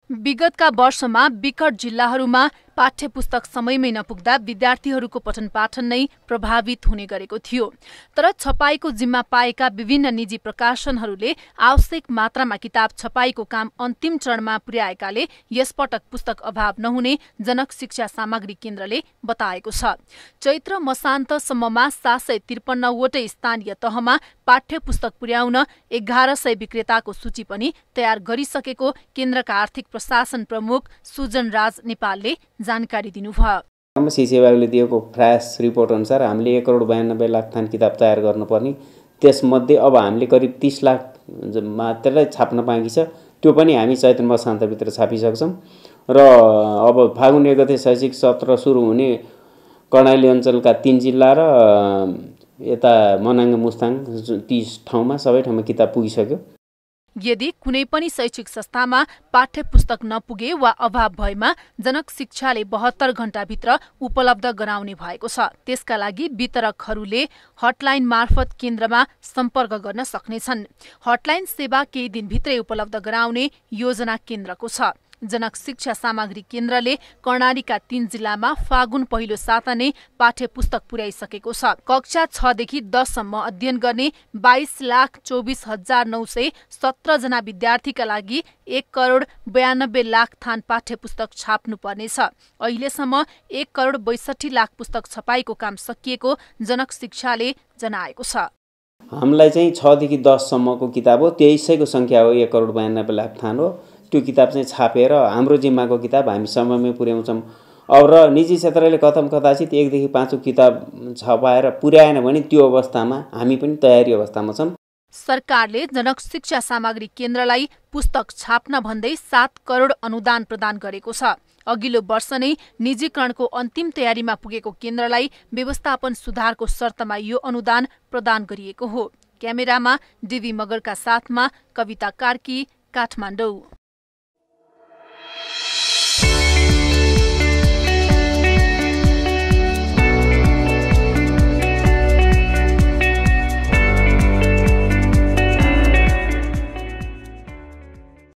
विगतका वर्षमा विकट जिल्लाहरूमा पाठ्यपुस्तक समयमै नपुग्दा विद्यार्थीहरूको पठन पाठन नै प्रभावित हुने गरेको थियो। तर छपाईको जिम्मा पाएका विभिन्न निजी प्रकाशनहरूले आवश्यक मात्रामा किताब छपाईको काम अन्तिम चरणमा पुर्याएकाले यसपटक पुस्तक अभाव नहुने जनक शिक्षा सामग्री केन्द्रले बताएको छ। चैत्र मसान्तसम्ममा 753 वटै स्थानीय तहमा पाठ्यपुस्तक पुर्याउन 1100 विक्रेताको सूची पनि तयार गरिसकेको केन्द्रका आर्थिक प्रशासन प्रमुख सुजन राज नेपालले जानकारी दिनुभयो। सिसी विभागले दिएको फ्ल्यास रिपोर्ट अनुसार हामीले 1,92,00,000 थान किताब तयार गर्नुपर्ने, त्यसमध्ये अब हामीले करिब 30 लाख मात्रै छाप्न बाँकी छ। त्यो पनि हामी चैत्र मसान्तभित्र छापिसक्छौँ र अब फागुन 1 गते शैक्षिक सत्र सुरु हुने कर्णाली अञ्चलका 3 जिल्ला र यता मनाङ मुस्ताङ 30 ठाउँमा सबै ठाउँमा किताब पुगिसक्यो। यदि कुनै पनि शैक्षिक संस्थामा पाठ्यपुस्तक नपुगे वा अभाव भएमा जनक शिक्षाले 72 घण्टाभित्र उपलब्ध गराउने भएको छ। त्यसका लागि वितरकहरूले हटलाइन मार्फत केन्द्रमा सम्पर्क गर्न सक्नेछन्। हटलाइन सेवा केही दिनभित्रै उपलब्ध गराउने योजना केन्द्रको छ। जनक शिक्षा सामग्री केन्द्रले कर्णालीका 3 जिल्लामा फागुन पहिलो साता नै पाठ्यपुस्तक पुर्याइसकेको छ। कक्षा 6 देखि 10 सम्म अध्ययन गर्ने 22,24,917 जना विद्यार्थीका लागि 1,92,00,000 थान पाठ्यपुस्तक छाप्नु पर्नेछ। अहिलेसम्म 1,62,00,000 पुस्तक छपाईको काम सकिएको जनक शिक्षाले जनाएको छ। हामीलाई चाहिँ 6 देखि 10 सम्मको किताब हो, त्यसैको संख्या हो 1,92,00,000 थान हो। त्यो किताब चाहिँ छापेर हाम्रो जिम्माको किताब हामी समयमै पुर्याउँछौँ। अब र निजी क्षेत्रले कथम कदाचित 1 देखि 5 किताब छपाएर पुर्याएन भने त्यो अवस्थामा हामी पनि तयारी अवस्थामा छौँ। सरकारले जनक शिक्षा सामग्री केन्द्रलाई पुस्तक छाप्न भन्दै 7 करोड अनुदान प्रदान गरेको छ। अघिल्लो वर्ष नै निजीकरणको अन्तिम तयारीमा पुगेको केन्द्रलाई व्यवस्थापन सुधारको शर्तमा यो अनुदान प्रदान गरिएको हो। क्यामेरामा डिभी मगरका साथमा कविता कार्की, काठमाडौँ।